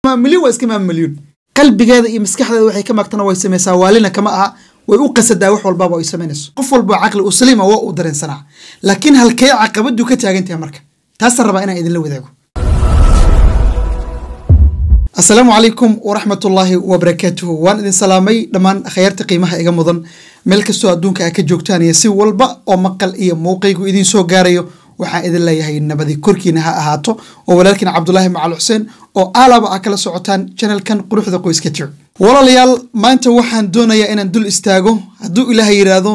مليون واسكما مليون قلبي هذا يمسكح هذا وحي كما اقتنا ويسمي سوالنا كما ويقصد داوح والبابا ويسمينس قفل بعقل وسليمه ودرين صنع لكن هل كي عقبده كتاغنتي مركه تاسر ربا انا اذن لو وداغو السلام عليكم ورحمه الله وبركاته وان idin salaamay dhamaan khayarta qiimaha iga mudan meel kasto adduunka ka joogtaan iyo si walba oo maqal iyo muuqaygu idin soo gaarayo waxaan idin leeyahay nabadi korkiina ha ahaato oo walaalkina Cabdullaahi Macal Xuseen oo aalaba kala socotaan channelkan quruxda qoyska tir walaalayaal maanta waxaan doonayaa inaan dul istaago hadduu Ilaahay yiraahdo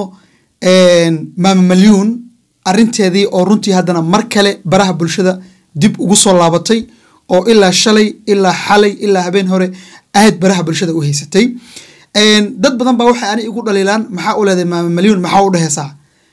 maama Malyuun arinteedii oo runtii haddana mar kale baraha bulshada dib ugu soo laabatay oo ilaa shalay ilaa xalay ilaa habeen hore aad baraha bulshada u haysatay dad badan baa waxa aan igu dhaliilaan maxaa u leedahay maama Malyuun maxaa u dhaheesaa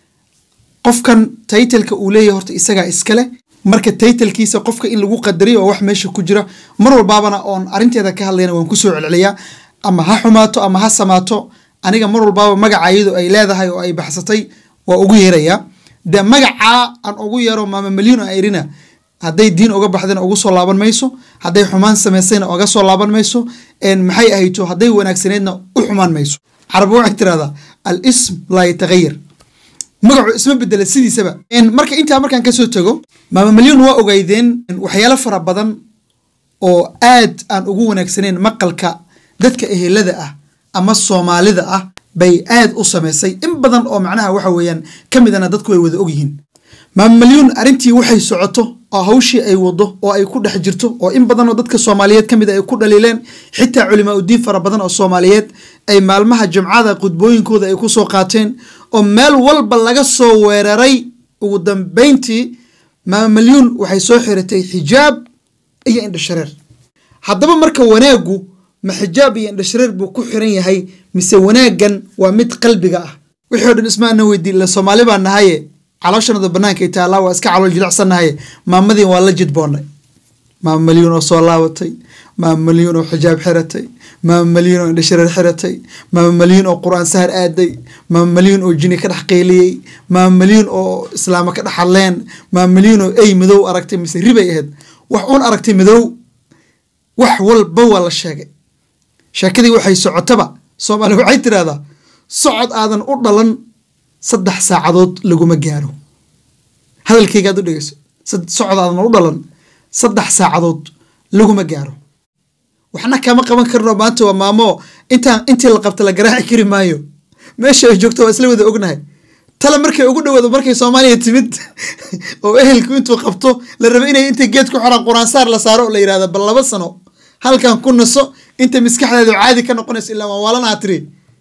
qofkan title-ka uu leeyahay horta isaga iskale marka title-kiisa qofka in lagu qadariyo wax meesha ku jira mar walbaabana oon arinteeda ka hadlayna waan ku soo celceliyaa ama ha xumaato ama ha samaato aniga mar walbaaba magacaayadu ay leedahay oo ay baxsatay waa ugu yeeraya de magaca aan ugu yeero maama Malyuun ay irina hadday diin uga baxdana ugu soo laaban mayso hadday xumaan sameysayna uga soo laaban mayso maxay ahayto hadday wanaagsaneedna u xumaan mayso carab waxay tiraahdaa al ism la yataghayyar magacu isma bedela sidiisaba marka inta markaan ka soo tago maama Malyuun waa ogaydeen waxyaalo fara badan oo aad aan ugu wanaagsaneen maqalka dadka ehelada ah ama Soomaalida ah bay aad u sameysay in badan oo macnaha waxa weeyaan kamidana dadku way wada og yihiin maama Malyuun arintii waxay socoto oo hawshii ay wado oo ay ku dhex jirto oo in badan oo dadka Soomaaliyeed kamid ay ku dhaliileen xitaa culimo u diin fara badan oo Soomaaliyeed ay maalmaha jumcada qudbooyinkooda ay ku soo qaateen oo meel walba laga soo weeraray ugu dambeyntii maama Malyuun waxay soo xiratay xijaab iyo indhashareer haddaba marka wanaagu ma xijaab iyo indhashareer buu ku xiran yahay mise wanaagan waa mid qalbiga ah wixii dhan ismaana weydii la Soomaali baan nahay calooshana banaanka ay taala waa iska calool jilicsanahay maamadii waa la jidboonay maama Malyuun oo soo laabatay maama Malyuun oo xijaab xiratay maama Malyuun oo indhashareer xiratay maama Malyuun oo quraan sahar aaday maama Malyuun oo jini ka dhaxqeeliyay maama Malyuun oo islaama ka dhaxaleen maama Malyuun oo ay madow aragtay mise ribay ahayd wax uun aragtay madow wax walba waa la sheegay sheekadii waxay socotaba Soomaali waxay tiraahdaa socod aadan u dhalan 3 saacadood laguma gaaro hadalkayga aad u dhageyso socod aadan u dhalan 3 saacadood laguma gaaro waxna kama qaban karno maanta waa maamo intii la qabta la garaaci kari maayo meesha ay joogto waa isla wada ognahay tala markay ugu dhawaado markay Soomaaliya timid oo ehelku intuu qabto la rabo inay inta geed ku xiraan quraan saar la saaro oo la yiraahdo bal 2 sano halkan ku naso inta miskaxdeedu caadi ka noqonayso ilaa waa walana tiri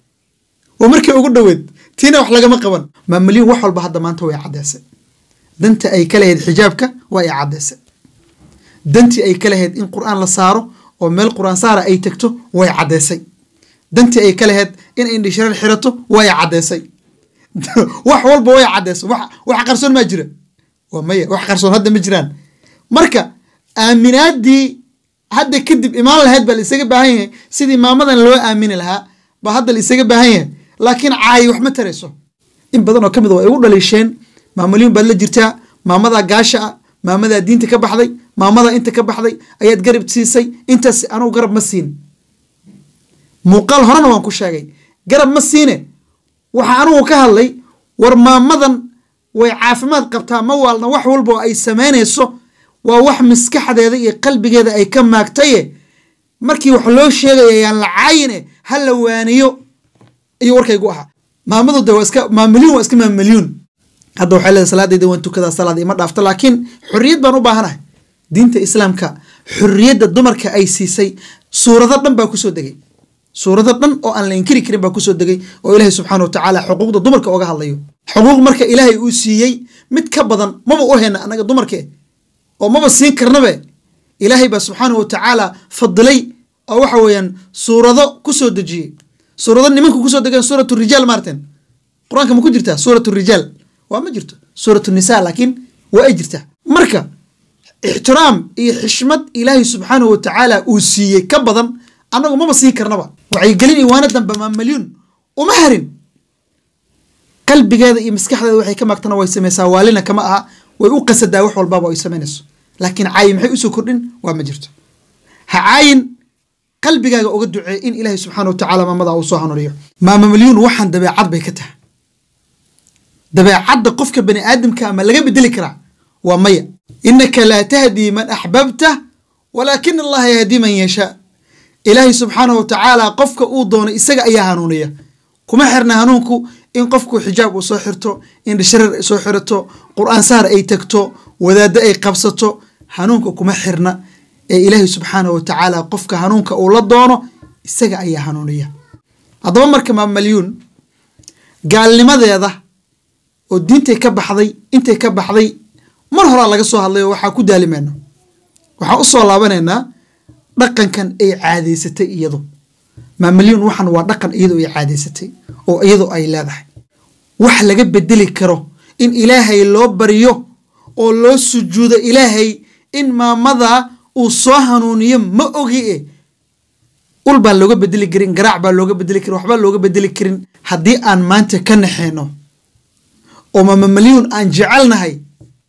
oo markay ugu dhawaad tiina wax lagama qaban maama Malyuun wax walba hadda maanta way cadeysay danta ay kala heed xijaabka way cadeysay dantii ay kala heed in quraan la saaro oo meel quraan saara ay tagto way cadeysay dantii ay kala heed in indhashareer xirato way cadeysay wax walba way cadeysay wax qarsoon ma jira waa maya wax qarsoon hadda ma jiraan marka aaminaadii hadda kadib imaan lahayd bal isaga baahan yahay sidii maamadan loo aamini lahaa ba hadda la isaga baahan yahay laakiin caay wax ma tarayso in badan oo kamid ah ay u dhaliisheen maama Malyuun baa la jirtaa maamada gaasha maamada diinta ka baxday maamada inta ka baxday ayaad garab siisay intaas anuu garab ma siin muuqaal horena waan ku sheegay garab ma siine waxa anuu ka hadlay war maamadan way caafimaad qabtaa ma waalna wax walba oo ay sameynayso waa wax miskaxdeeda iyo qalbigeeda ay ka maagtay markii wax loo sheegay ayaan la caayine hal la waaniyo iyo warkaygu aha maamadu de waa iska maama Malyuun waa iska maama Malyuun hadda waxa la salaadeeda waan tukada salaad ima dhaafta laakiin xurriyad baan u baahanahay diinta islaamka xurriyadda dumarka ay siisay suurado dhan baa ku soo degay suurado dhan oo aan la inkiri karin baa ku soo degay oo Ilaahay subxaanahu wa ta'aala xuquuqda dumarka uga hadlayo xuquuq marka Ilaahay uu siiyay mid ka badan maba u heena anaga dumarka oo maba siin karnabe Ilaahay baa subxaanahu wa ta'aala fadlay oo waxa weeyaan suurado ku soo dejiyay suurado nimanku ku soo degan suuratu rijaal martin quraanka ma ku jirtaa suuratu rijaal waa ma jirto suuratu nisaa laakiin waa ay jirtaa marka ixtiraam iyo xishmad Ilaahay subxaanahu wa ta'aala uu siiyay ka badan anagu maba siin karnaba waxay galin iwaana danba maama Malyuun uma harin qalbigeeda iyo miskaxdeeda waxay ka maagtana way sameysaa waalina kama aha way u qasadaa wax walba ay sameynayso laakiin caay maxay u soo kordhin waa ma jirto هعاين قلبك أقعد دعاء إن إلهي سبحانه وتعالى ما مضى وصاها نريه ما مليون واحد دبي عض بيكته دبي عض قفك بني آدم كامل لقى بدلك رع ومية إنك لا تهدي من أحببته ولكن الله يهدي من يشاء إلهي سبحانه وتعالى قفك أوضون إسجع أي هنونية كما حرنا هنونكو إن قفك حجاب وصحرته إن الشر صحرته قرآن صار أي تكتو وذا دأي قبصته هنونكو كما حرنا إلهي سبحانه وتعالى قفك هنونك أولادونه إسجع أي هنونية هذا مركب مليون قال لماذا هذا ودين تكب حظي أنت كب حظي مرة على قصة الله وحكوا دالي منه وحقصوا الله بنينا رقم كان أي عادي ستة يدو ما مليون وحن ورقم يدو أي عادي ستة أو يدو أي لاذح وحلا جب بدلي كرو إن إلهي الله بريو أو الله سجود إلهي إن ما مضى وصاهنون يم ما أجيه قول باللوجة بدلي كرين قرع باللوجة بدلي كرين وحبال اللوجة بدلي كرين حدي أن ما أنت كن حينه وما مليون أن جعلنا هاي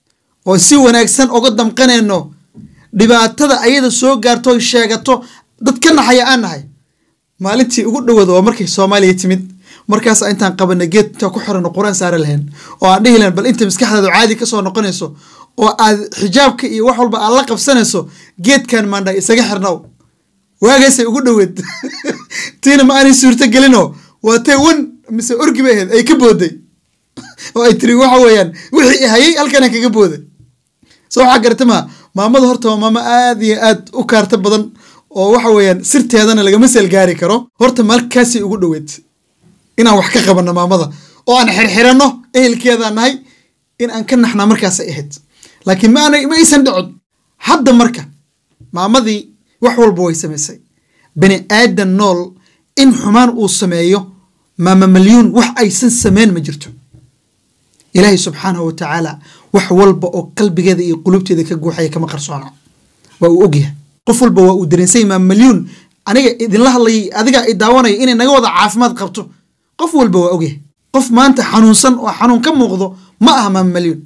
وسوى ناكسن أقدم قنينه dhibaatada ayada soo gaarto sheegato dadkana xayaanahay maalintii ugu dhawaado waa markay Soomaaliya timid markaas intaan qabanay geed ta ku xiran Quraan saar lahayn oo aan dhihi lahayn bal inta maskaxdaadu caadi ka soo noqonayso oo aad xijaabka iyo wax walba aad la qabsanayso geedkan maandha isaga xirnaw waagaysay ugu dhaweed tiina ma aanay suurta gelino waa tay wan mise orgibeed ay ka booday oo ay tiri waxa weeyaan wixii hayay halkan kaga booday soo xagartama maamada horta maama aad iyo aad u kaarta badan oo waxa weeyaan sirteedana laga masal gaari karo horta markaas ugu dhaweed inaan wax ka qabano maamada oo aan xirxirano ehelkeeda nahay in aan ka naxna markaas ahayd laakiin ma aysan dhicin hadda marka maamadii wax walba way sameysay bani aadan nool in xumaan uu sameeyo maama milyan wax aysan sameyn ma jirto ilaahi subhanahu wa ta'ala wax walba oo qalbigeeda iyo qulubteeda ka guuxay kama qarsoona waa uu ogyahay qof walba waa uu dareensay maama milyan aniga idin la hadlay adiga ay daawanay inay naga wada caafimaad qabto qof walba waa ogyahay qof maanta xanuunsan oo xanuun ka muuqdo ma aha maama milyan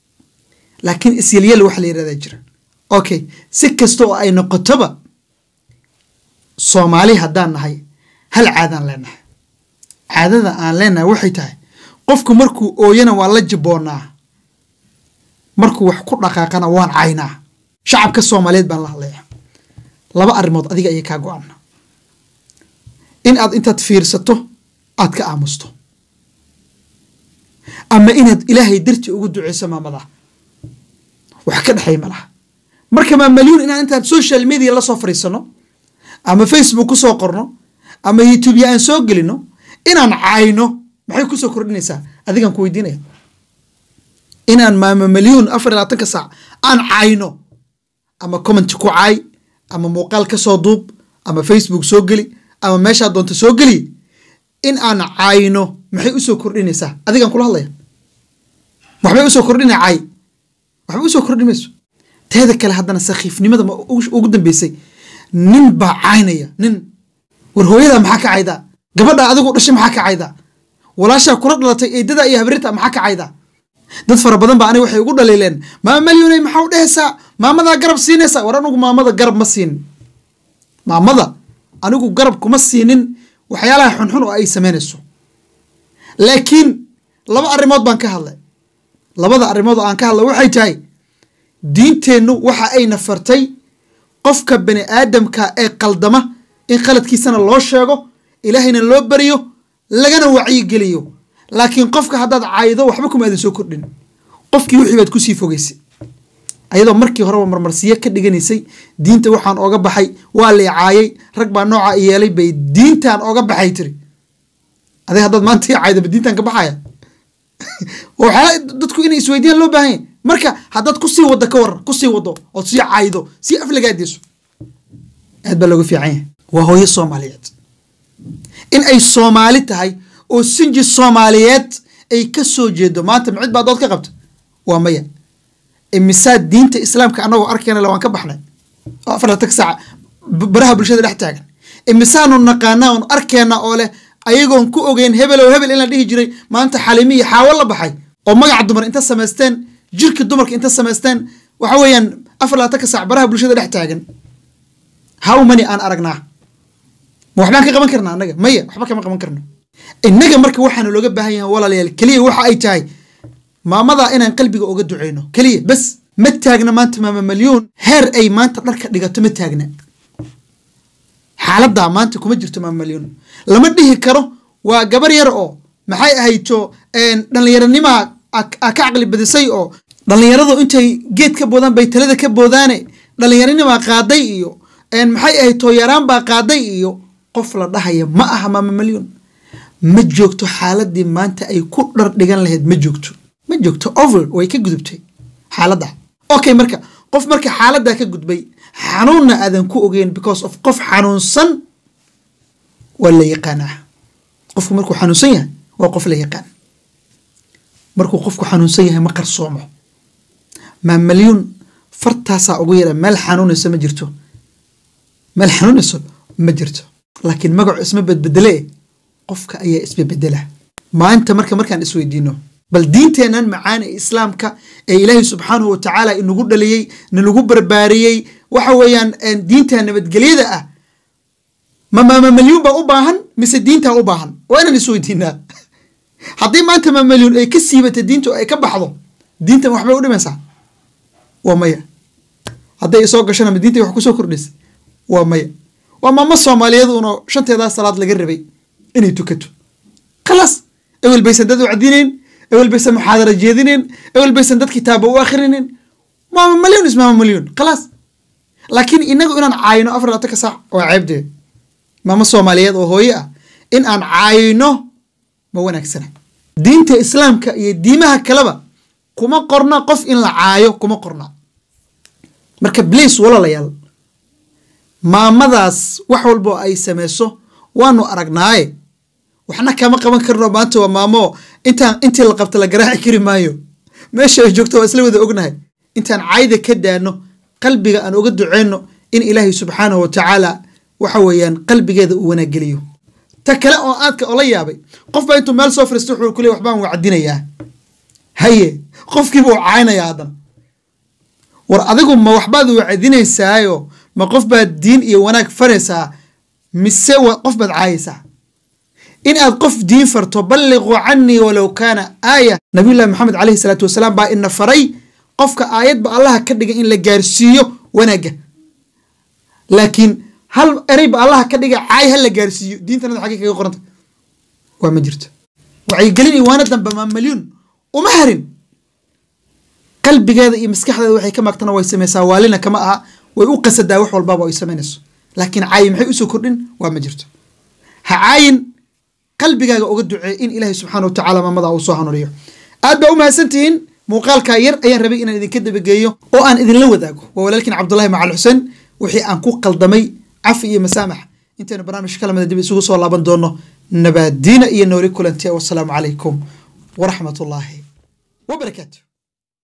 laakiin isyeel wax la yiraahdo jira okay si kasto oo ay noqotoba Soomaali haddaan nahay hal caadaan leenahay caadada aan leenahay waxay tahay qofku markuu ooyana waa la jiboonaa markuu wax ku dhaqaaqana waan caynaa shacabka Soomaaliyeed baan la hadlayaa laba arimood adiga ay ka go'an in aad intaad fiirsato aad ka aamusto ama inaad ilaahay dirti ugu duceyso maamada wax ka dhaxay malaha marka ma milyan in intaad social media la soo fariisano ama Facebook ku soo qorno ama YouTube aan soo gelino inaan caayno maxay ku soo kordhinaysaa adigan ku weydiinaya inaan maama milyan 24 saac aan caayno ama comment ku caay ama muuqaal ka soo duub ama Facebook soo geli ama meesha doonto soo geli in aan caayno maxay u soo kordhinaysaa adigan kula hadlaya waxbay u soo kordhinay caay waxbay u soo kordhimayso teeda kale haddana saxiifnimada ugu dambeysay nin baa caynaya nin war hooyada maxaa ka cayda gabadha adigu dhashay maxaa ka cayda walaasha kula dhalatay eedada iyo habrirta maxaa ka cayda dad fara badan baa aniga waxay ugu dhaleeleen maama milyan maxaa u dhehaysaa maamada garab siinaysa war anigu maamada garab ma siin maamada anigu garab kuma siinin waxyaalaha xunxun oo ay sameynayso laakiin laba arimood baan ka hadlay labada arimood oo aan ka hadlay waxay tahay diinteenu waxa ay nafartay qofka bani aadamka ee qaldama in qaladkiisana loo sheego ilaahayna loo bariyo lagana wacyi geliyo laakiin qofka hadaad caaydo waxba kuma aadan soo kordhin qofkii wixii baad ku sii fogeysay ayadoo markii hore marmarsiye ka dhiganisay diinta waxaan ooga baxay waa la caayay rag baa nooca yeelay bay diintan ooga baxay tiri aday hadaad maanta caaydo diintan ka baxaya waxa dadku inay isweydiin loo baahan marka hadaad ku sii wada ka war ku sii wado oo sii caaydo sii aflagaadiso aad baa lagu fiican yahay waa hooyo Soomaaliyeed in ay Soomaali tahay oo sinji Soomaaliyeed ay ka soo jeedo maanta mid baa dood ka qabta waa maya imisaad diinta islaamka anagoo arkayna la waan ka baxnay oo 4 saac baraha bulshada dhex taagan imisaanu naqaana oo arkayna oo leh ayagoon ku ogeyn hebel in la dhihi jiray maanta xalimi iyo xaawal la baxay oo magac dumar inta sameysteen jirka dumarka inta sameysteen waxa weeyaan 4 saac baraha bulshada dhex taagan how many aan aragnaa ma waxbaan ka qaban karnaa annaga maya waxba kama qaban karno innaga marka waxaana looga baahan yahay walaalayaal keliya waxa ay tahay maamada inaan qalbiga uga duceyno keliya bas ma taagna maanta maama malyuun heer ay maanta dharka dhigato ma taagna xaaladda maanta kuma jirto maama malyuun lama dhihi karo waa gabar yar oo maxay ahayto dhallinyaranima ka caqli badisay oo dhallinyaradu intay geed ka boodaan bay talada ka boodaane dhallinyaranima qaaday iyo maxay ahayto yaraan baa qaaday iyo qof la dhahaya ma aha maama malyuun ma joogto xaaladii maanta ay ku dhar dhigan lahayd ma joogto over way ka gudubtay xaaladda okay marka qof marka xaaladda ka gudbay xanuunna aadan ku ogeyn because of qof xanuunsan wala yaqaanaa qofku markuu xanuunsan yahay waa qof la yaqaan markuu qofku xanuunsan yahay ma qarsoomo maama malyuun fartaasaa ugu yara meel xanuunayso ma jirto laakiin magacu isma bedbedelee qofka ayaa isbedbedela maanta markaan isweydiino bal diinteenan macaan ee islaamka ee ilaahay subxaanahu wa tacaala inagu dhaliyey nalagu barbaariyey waxa weeyaan diinta nabadgelyada ah ma maama malyuun baa u baahan mise diintaa u baahan waa inaan isweydiinaa haddii maanta maama malyuun ay ka siibata diintu ay ka baxdo diintan waxbay u dhimaysaa waa maya hadday soo gashana ma diinta wax kusoo kordhaysa waa maya waa maamo soomaaliyeed uuna shanteedaa salaad laga rabay inay tukato khalaas ewel baysan dad u cadinayn ewel baysan muxaadara jeedinayn ewel baysan dad kitaaba u akhrinin maama malyuun is maama malyuun khalaas laakiin inagu inaan caayino 24 saac waa ceebdeed maamo soomaaliyeed oo hooyo ah in aan caayino ma wanaagsana diinta islaamka iyo diimaha kaleba kuma qorna qof in la caayo kuma qorna marka please walaalayaal maamadaas wax walbo ay samayso waanu aragnaaye waxna kama qaban karno maanta waa maamo intii la qabta la garaaci kari maayo meesha ay joogto waa isla wada ognahay intaan caayda ka daano qalbiga aan uga duceyno in ilaahay subxaanahu wa tacaala waxa weeyaan qalbigeeda uu wanaageliyo ta kale oo aadka ola yaabay qof baa intuu meel soo fariisto wuxuu ku leeyahay waxbaan wacdinayaa haye qofkiiba uu caaynayaa hadan war adigu ma waxbaad wacdinaysaayo ma qof baad diin iyo wanaag faraysaa mise qof baad caayaysaa in aad qof diin farto balliquu canii walow kaana aaya nabiyullaahi maxamed calayhi salaatu wasalaam baa ina faray qofka aayadba allaha ka dhigay in la gaarsiiyo wanaagga laakiin hal ereyba allaha ka dhigay caay ha la gaarsiiyo diintanada xaggee kaga qoranta waa ma jirto wacyigelin iyo waana danba maama malyuun uma harin qalbigeeda iyo maskaxdeeda waxay ka maagtana way samaysaa waalina kama aha way u qasadaa wax walbaaba ay samaynayso laakiin caayi maxay usoo kordhin waa ma jirto ha caayin qalbigaaga uga duceey in ilaahay subxaanahu wa tacaala maamada uu soo hanuuniyo aad baa u mahadsantihiin muuqaalkaa yar ayaan rabay inaan idinka dabageeyo oo aan idinla wadaago waa walaalkiin cabdullaahi macal xuseen wixii aan ku qaldamay cafi iyo masaamax intaynu barnaamij kalamada dib isugu soo laaban doono nabaadiina iyo nooli kulanti wassalaamu calaykum waraxmatullaahi wabarakaatu